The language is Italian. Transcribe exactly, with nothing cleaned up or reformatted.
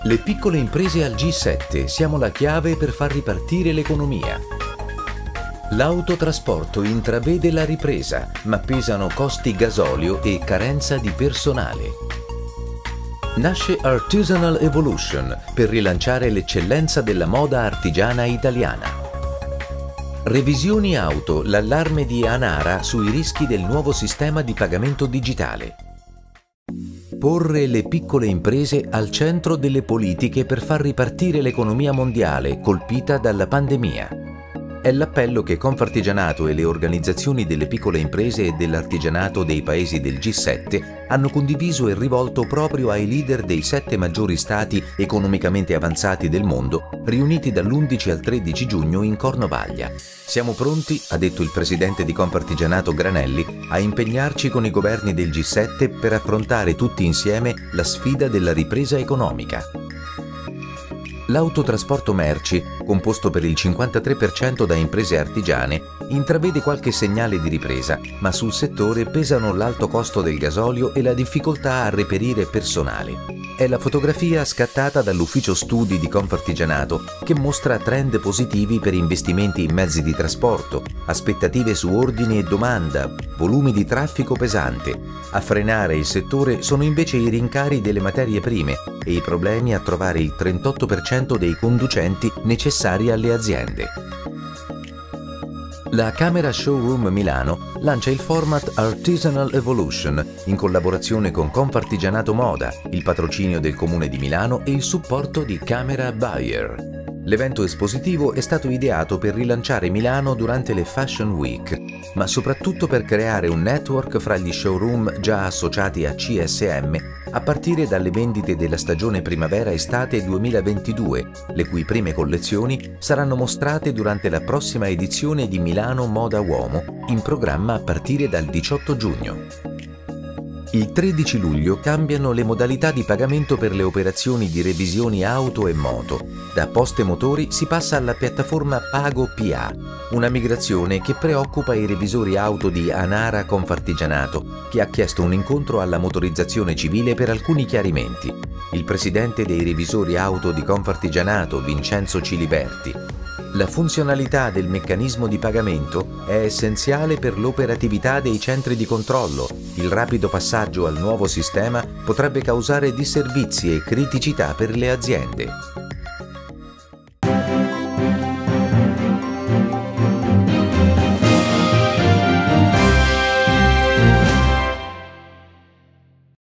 Le piccole imprese al G sette, siamo la chiave per far ripartire l'economia. L'autotrasporto intravede la ripresa, ma pesano costi gasolio e carenza di personale. Nasce Artisanal Evolution per rilanciare l'eccellenza della moda artigiana italiana. Revisioni auto, l'allarme di Anara sui rischi del nuovo sistema di pagamento digitale. Porre le piccole imprese al centro delle politiche per far ripartire l'economia mondiale colpita dalla pandemia. È l'appello che Confartigianato e le organizzazioni delle piccole imprese e dell'artigianato dei paesi del G sette hanno condiviso e rivolto proprio ai leader dei sette maggiori stati economicamente avanzati del mondo, riuniti dall'undici al tredici giugno in Cornovaglia. Siamo pronti, ha detto il presidente di Confartigianato Granelli, a impegnarci con i governi del G sette per affrontare tutti insieme la sfida della ripresa economica. L'autotrasporto merci, composto per il cinquantatré per cento da imprese artigiane, intravede qualche segnale di ripresa, ma sul settore pesano l'alto costo del gasolio e la difficoltà a reperire personale. È la fotografia scattata dall'ufficio studi di Confartigianato che mostra trend positivi per investimenti in mezzi di trasporto, aspettative su ordini e domanda, volumi di traffico pesante. A frenare il settore sono invece i rincari delle materie prime e i problemi a trovare il trentotto per cento dei conducenti necessari alle aziende. La Camera Showroom Milano lancia il format Artisanal Evolution in collaborazione con Confartigianato Moda, il patrocinio del Comune di Milano e il supporto di Camera Buyer. L'evento espositivo è stato ideato per rilanciare Milano durante le Fashion Week, ma soprattutto per creare un network fra gli showroom già associati a C S M a partire dalle vendite della stagione primavera-estate duemilaventidue, le cui prime collezioni saranno mostrate durante la prossima edizione di Milano Moda Uomo, in programma a partire dal diciotto giugno. Il tredici luglio cambiano le modalità di pagamento per le operazioni di revisioni auto e moto. Da Poste Motori si passa alla piattaforma Pago P A, una migrazione che preoccupa i revisori auto di Anara Confartigianato, che ha chiesto un incontro alla motorizzazione civile per alcuni chiarimenti. Il presidente dei revisori auto di Confartigianato, Vincenzo Ciliberti: la funzionalità del meccanismo di pagamento è essenziale per l'operatività dei centri di controllo. Il rapido passaggio al nuovo sistema potrebbe causare disservizi e criticità per le aziende.